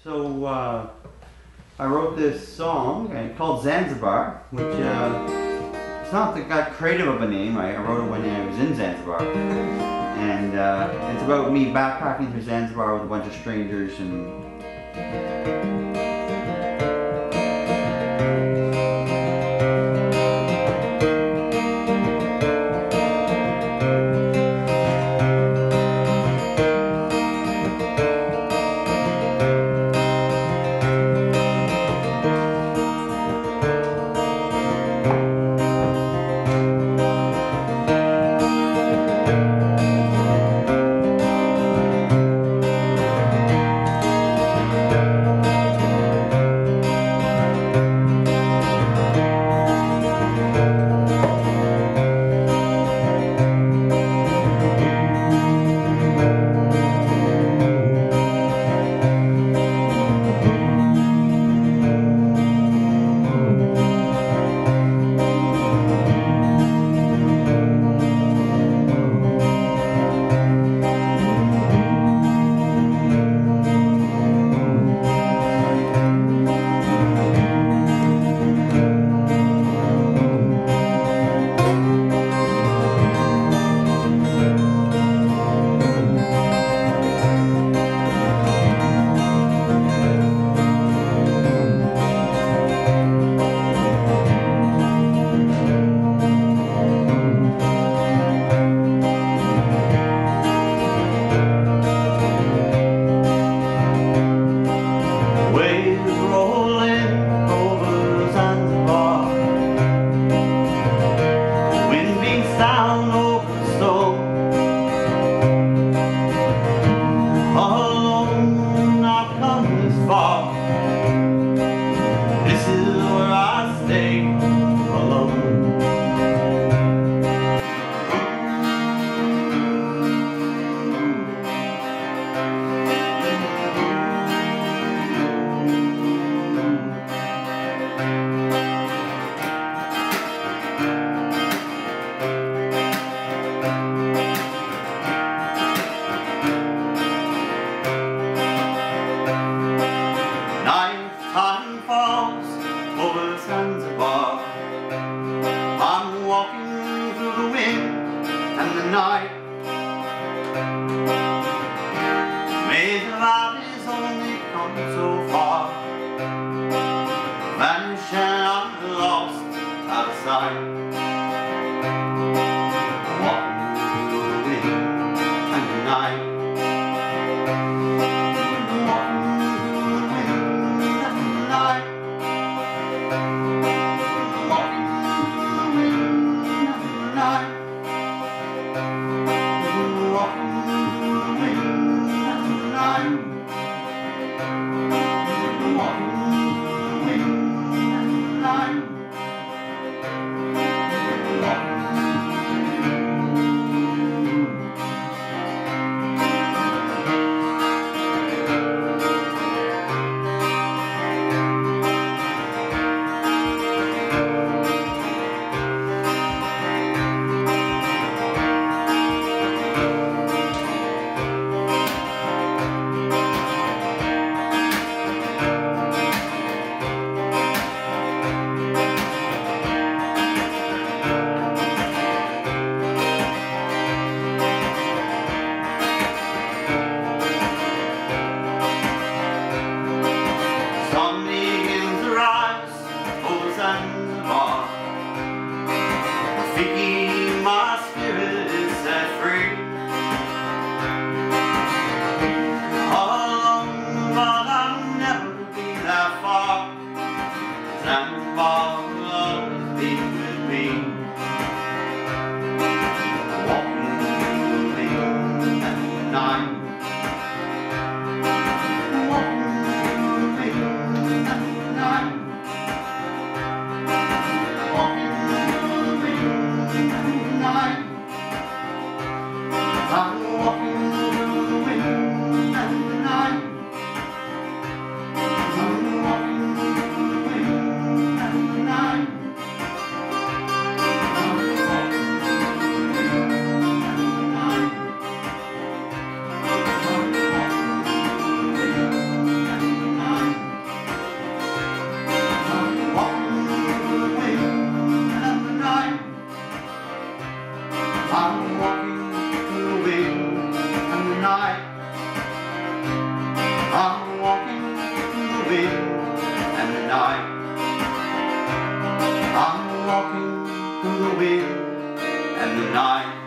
So I wrote this song called Zanzibar, which it's not that creative of a name. I wrote it when I was in Zanzibar, and it's about me backpacking through Zanzibar with a bunch of strangers and. Nighttime falls over Zanzibar. I'm walking through the wind and the night. Major valleys only come so far, vanish and I'm lost out of sight. Walking through the wind and the night. Thinking my spirit is set free. All alone, but I'll never be that far. Zanzibar will always be with me. Walking through the wind and the night. Walking through the wind and the night. Walking I'm walking through the wind and the night. I'm walking through the wind and the night. I'm walking through the wind and the night. walking through the wind and the night